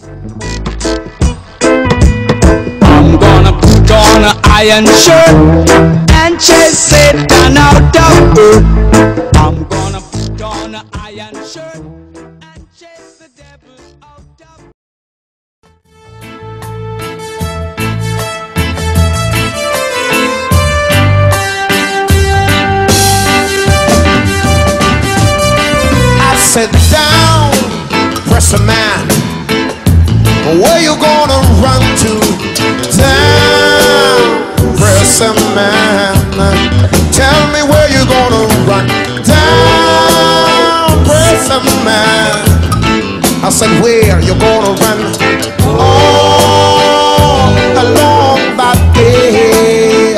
I'm gonna put on an iron shirt and chase Satan out of earth. I'm gonna put on an iron shirt and chase the devil out of I said down, press a man. Where you gonna run to? Down, press a man. Tell me where you gonna run. Down, press a man. I said where you gonna run? All along that day.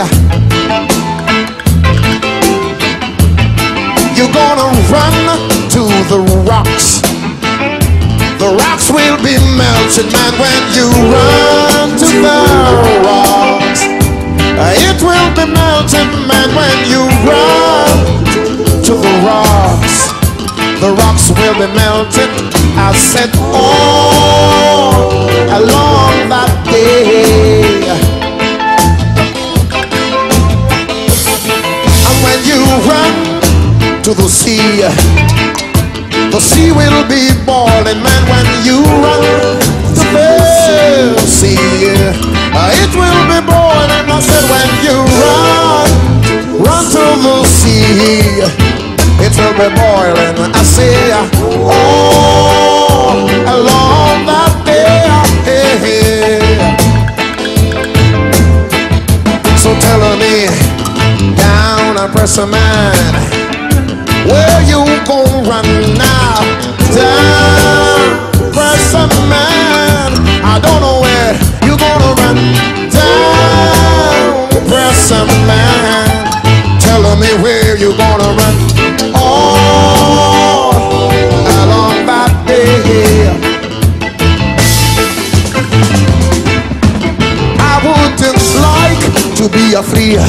You're gonna run to the rocks. The rocks will be melted, man, when you run to the rocks. It will be melted, man, when you run to the rocks. The rocks will be melted, I said, all along that day. And when you run to the sea will be boiling, man, when you run to the sea. It will be boiling, I said, when you run to the sea. It will be boiling, I say, all along that day. So tell me, down and press a man. Where you gon' run now? Down, press a man. I don't know where you gonna run. Down, press a man. Tell me where you gonna run. All along that day. I wouldn't like to be a flea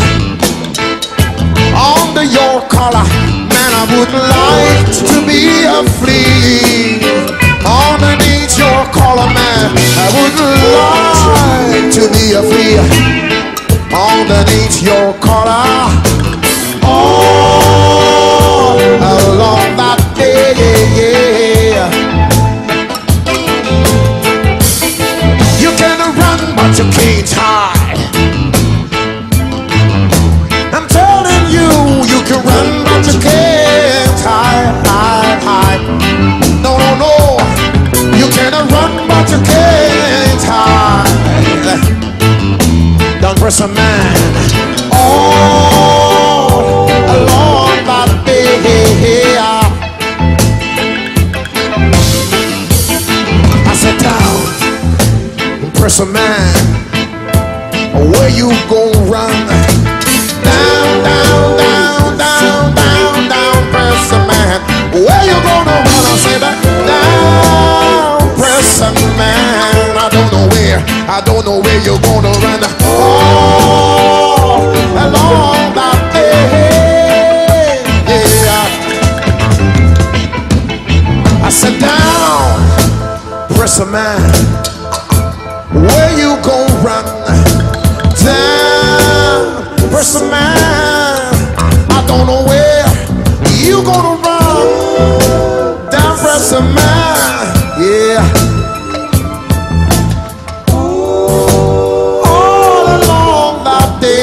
under your collar. I would like to be a flea underneath your collar, man. I would like to be a flea underneath your collar. All along that day. You can run, but you can't hide. I'm telling you, you can run, but you can't. No, no, no. You can run, but you can't hide. Don't press a man all along that day. I said down, press a man. Where you gon' run? Down, down, down, down, down, down, press a man. Where you gonna run? I say that down, press a man. I don't know where you're gonna run. All along that day. I said down, press a man. Where you gonna run? Down, press a man. I don't know where you gonna run. Down, press a man. Yeah. All along that day.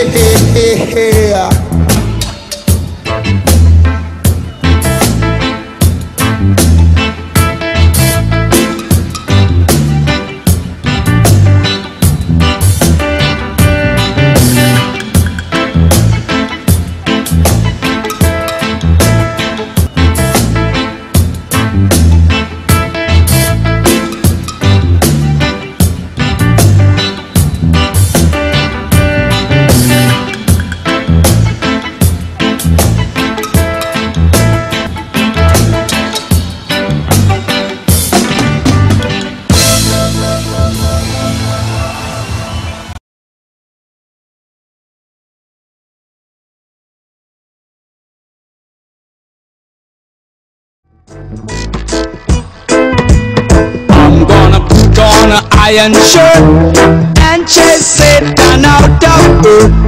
on an iron shirt and chase Satan out of earth.